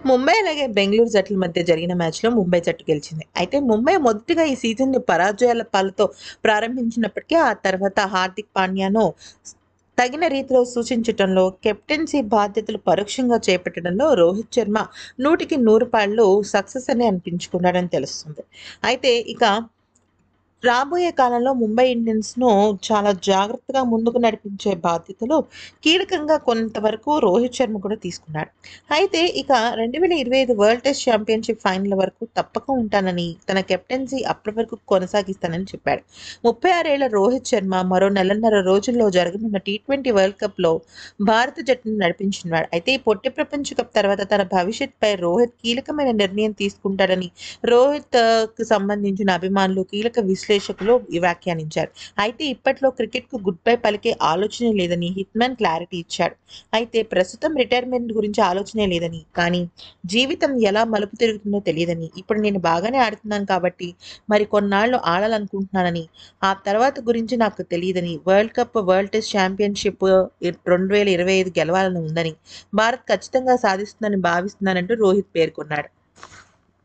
ముంబై అలాగే బెంగళూరు జట్ల మధ్య జరిగిన మ్యాచ్లో ముంబై జట్టు గెలిచింది. అయితే ముంబై మొదటిగా ఈ సీజన్‌ని పరాజయాల పాలతో ప్రారంభించినప్పటికీ ఆ తర్వాత హార్దిక్ పాండ్యాను తగిన రీతిలో సూచించటంలో, కెప్టెన్సీ బాధ్యతలు పరోక్షంగా చేపట్టడంలో రోహిత్ శర్మ 100కి 100 సక్సెస్ అని అనిపించుకున్నాడని తెలుస్తుంది. అయితే ఇక రాబోయే కాలంలో ముంబై ఇండియన్స్‌ను చాలా జాగ్రత్తగా ముందుకు నడిపించే బాధ్యతలు కీలకంగా కొంతవరకు రోహిత్ శర్మ కూడా తీసుకున్నాడు. అయితే ఇక 2025 వరల్డ్ టెస్ట్ ఛాంపియన్‌షిప్ ఫైనల్ వరకు తప్పక ఉంటానని, తన కెప్టెన్సీ అప్పటి వరకు కొనసాగిస్తానని చెప్పాడు. 36 ఏళ్ల రోహిత్ శర్మ మరో నెలన్నర రోజుల్లో జరగనున్న టీ20 వరల్డ్ కప్‌లో భారత జట్టును నడిపించనున్నాడు. అయితే ఈ పొట్టి ప్రపంచ కప్ తర్వాత తన భవిష్యత్తుపై రోహిత్ కీలకమైన నిర్ణయం తీసుకుంటాడని రోహిత్‌కి సంబంధించిన అభిమానులు, కీలక విశ్లేషకులు వ్యాఖ్యానించారు. అయితే ఇప్పట్లో క్రికెట్‌కు గుడ్ బై పలికే ఆలోచనే లేదని హిట్‌మ్యాన్ క్లారిటీ ఇచ్చాడు. అయితే ప్రస్తుతం రిటైర్మెంట్ గురించి ఆలోచనే లేదని, కానీ జీవితం ఎలా మలుపు తిరుగుతుందో తెలియదని, ఇప్పుడు నేను బాగానే ఆడుతున్నాను కాబట్టి మరి కొన్నాళ్లు ఆడాలనుకుంటున్నానని, ఆ తర్వాత గురించి నాకు తెలీదని, world cup, world test championship 2025 గెలవాలని ఉందని, భారత్ ఖచ్చితంగా సాధిస్తుందని భావిస్తున్నానంటూ రోహిత్ పేర్కొన్నాడు.